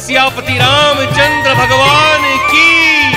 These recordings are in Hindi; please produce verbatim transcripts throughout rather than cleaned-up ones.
सियापति रामचंद्र भगवान की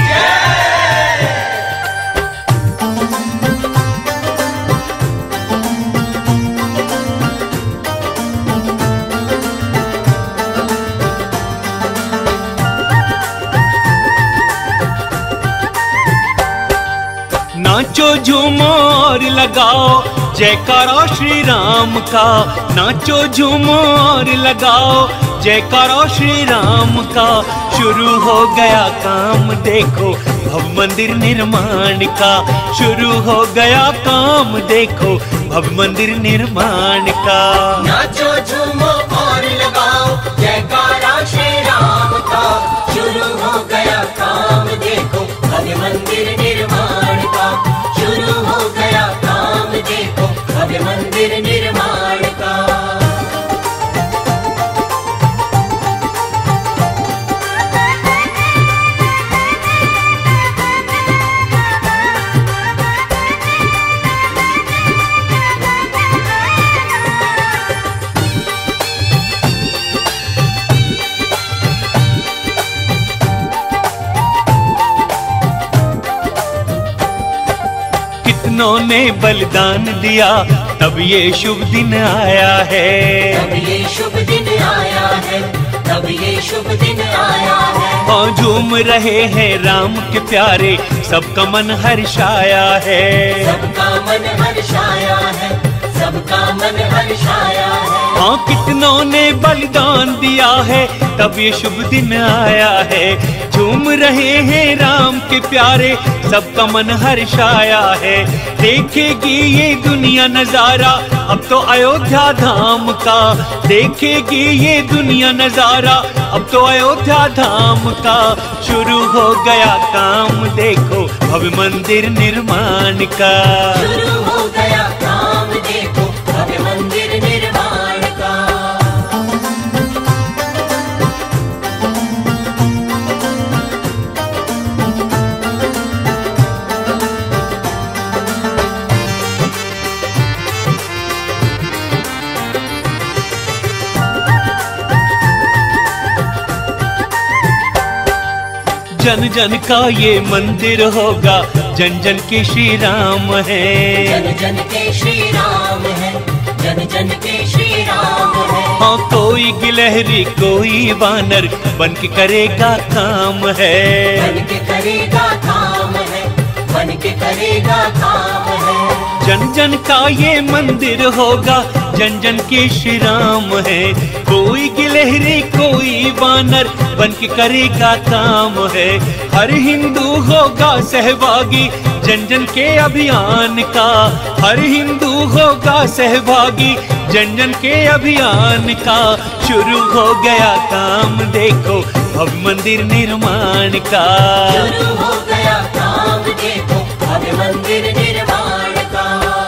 नाचो झूमो और लगाओ जयकारा श्री राम का, नाचो झूमो और लगाओ जयकारा श्री राम का। शुरू हो गया काम देखो भव मंदिर निर्माण का, शुरू हो गया काम देखो भव मंदिर निर्माण का। नाचो झूमो और लगाओ जयकारा श्री राम का, शुरू हो गया काम देखो भव्य मंदिर निर्माण का, शुरू हो गया काम देखो भव्य मंदिर निर्माण का। कितनों ने बलिदान दिया तब ये शुभ दिन आया है, तब ये शुभ दिन आया है, तब ये शुभ दिन आया है। और झूम रहे हैं राम के प्यारे, सबका मन हर्षाया है, सबका मन हर्षाया है, सबका मन हर्षाया है। हाँ कितनों ने बलिदान दिया है तब ये शुभ दिन आया है। झूम रहे हैं राम के प्यारे, सबका मन हर्षाया है। देखेगी ये दुनिया नजारा अब तो अयोध्या धाम का, देखेगी ये दुनिया नजारा अब तो अयोध्या धाम का। शुरू हो गया काम देखो भव्य मंदिर निर्माण का, शुरू हो गया काम देखो भव्य मंदिर निर्माण का। जन जन का ये मंदिर होगा, जन जन के श्री राम है, जन जन के श्री राम है, जन जन के श्री राम है। हाँ कोई गिलहरी कोई वानर बन के करेगा काम है, बन के करेगा काम है, बन के करेगा काम है। जन जन का ये मंदिर होगा, जन जन के श्री राम है। कोई गिलहरी कोई वानर बन के करेगा काम है। हर हिंदू होगा सहभागी जन जन के अभियान का, हर हिंदू होगा सहभागी जन जन के अभियान का। शुरू हो गया काम देखो भव्य मंदिर निर्माण का, शुरू हो गया काम देखो भव्य मंदिर निर्माण का।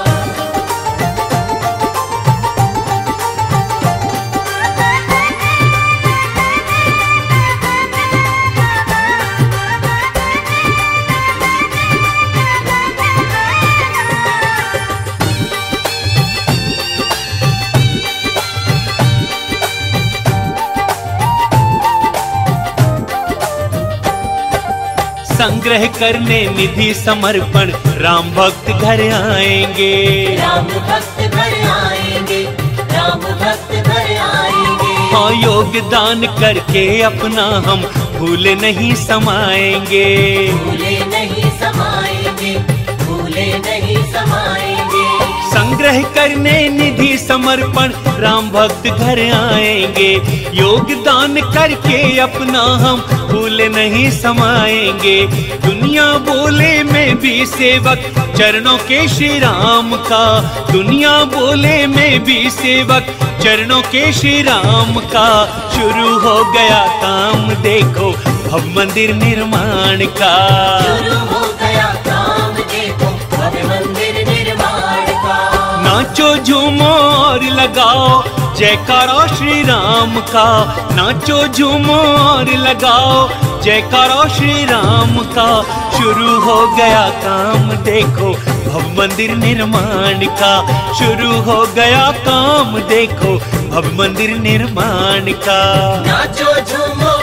संग्रह करने निधि समर्पण राम भक्त घर आएंगे, राम भक्त घर आएंगे, राम भक्त घर आएंगे। हाँ योगदान करके अपना हम भूले नहीं समाएंगे, भूले नहीं समाएंगे, भूले नहीं समाएंगे। संग्रह करने निधि समर्पण राम भक्त घर आएंगे। योगदान करके अपना हम भूले नहीं समाएंगे। दुनिया बोले मैं भी सेवक चरणों के श्री राम का, दुनिया बोले मैं भी सेवक चरणों के श्री राम का। शुरू हो गया काम देखो भव मंदिर निर्माण का, शुरू हो गया काम देखो भव्य मंदिर निर्माण का। नाचो झूमो और लगाओ जयकारा श्री राम का, नाचो झूमो और लगाओ जयकारा श्री राम का। शुरू हो गया काम देखो भव मंदिर निर्माण का, शुरू हो गया काम देखो भव मंदिर निर्माण का। नाचो झूमो